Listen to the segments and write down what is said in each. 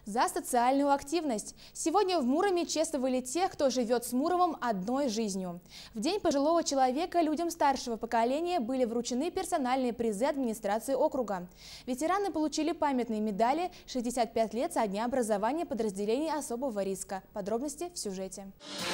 За социальную активность. Сегодня в Муроме чествовали тех, кто живет с Муромом одной жизнью. В День пожилого человека людям старшего поколения были вручены персональные призы администрации округа. Ветераны получили памятные медали «65 лет со дня образования подразделений особого риска». Подробности в сюжете.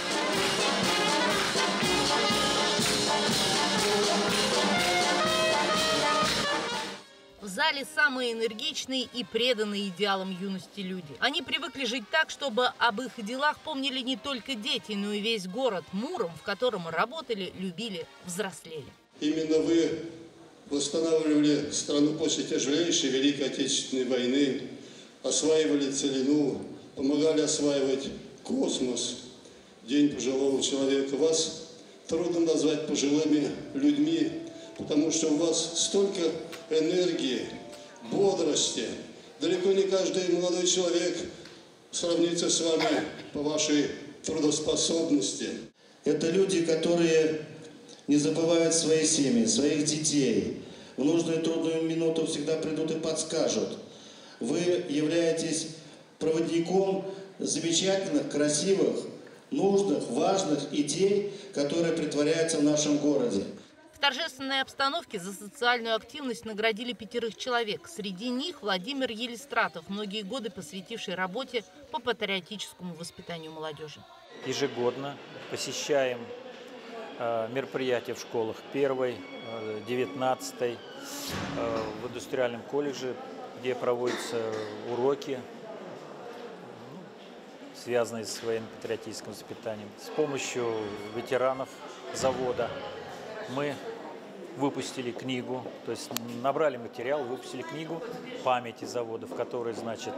В зале самые энергичные и преданные идеалам юности люди. Они привыкли жить так, чтобы об их делах помнили не только дети, но и весь город Муром, в котором работали, любили, взрослели. Именно вы восстанавливали страну после тяжелейшей Великой Отечественной войны, осваивали целину, помогали осваивать космос. День пожилого человека. Вас трудно назвать пожилыми людьми, потому что у вас столько энергии, бодрости. Далеко не каждый молодой человек сравнится с вами по вашей трудоспособности. Это люди, которые не забывают свои семьи, своих детей. В нужную трудную минуту всегда придут и подскажут. Вы являетесь проводником замечательных, красивых, нужных, важных идей, которые притворяются в нашем городе. В торжественной обстановке за социальную активность наградили 5 человек. Среди них Владимир Елистратов, многие годы посвятивший работе по патриотическому воспитанию молодежи. Ежегодно посещаем мероприятия в школах 1-й, 19-й, в индустриальном колледже, где проводятся уроки, связанные с военно-патриотическим воспитанием. С помощью ветеранов завода мы выпустили книгу, то есть набрали материал, выпустили книгу памяти завода, в которой, значит,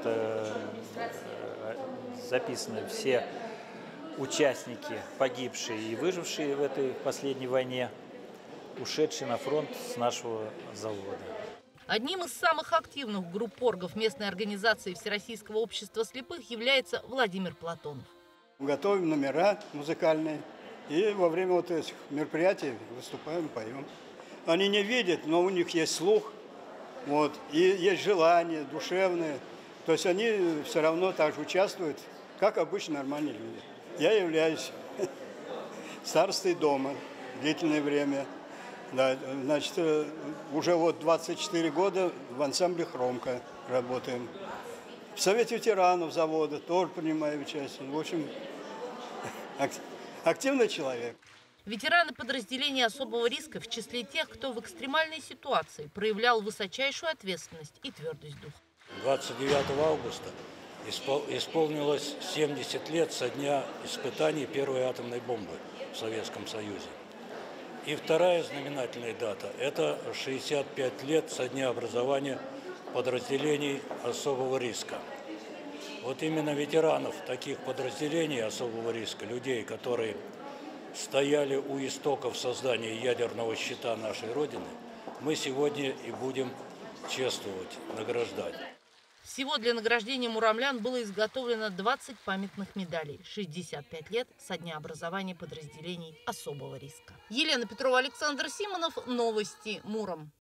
записаны все участники, погибшие и выжившие в этой последней войне, ушедшие на фронт с нашего завода. Одним из самых активных группоргов местной организации Всероссийского общества слепых является Владимир Платонов. Готовим номера музыкальные и во время вот этих мероприятий выступаем, поем. Они не видят, но у них есть слух, вот, и есть желание душевное. То есть они все равно так же участвуют, как обычно нормальные люди. Я являюсь старостой дома длительное время. Да, значит, уже вот 24 года в ансамбле «Хромка» работаем. В Совете ветеранов завода тоже принимаю участие. В общем, активный человек. Ветераны подразделений особого риска в числе тех, кто в экстремальной ситуации проявлял высочайшую ответственность и твердость духа. 29 августа исполнилось 70 лет со дня испытаний первой атомной бомбы в Советском Союзе. И вторая знаменательная дата – это 65 лет со дня образования подразделений особого риска. Вот именно ветеранов таких подразделений особого риска, людей, которые стояли у истоков создания ядерного щита нашей Родины, мы сегодня и будем чествовать, награждать. Всего для награждения муромлян было изготовлено 20 памятных медалей. 65 лет со дня образования подразделений особого риска. Елена Петрова, Александр Симонов. Новости Муром.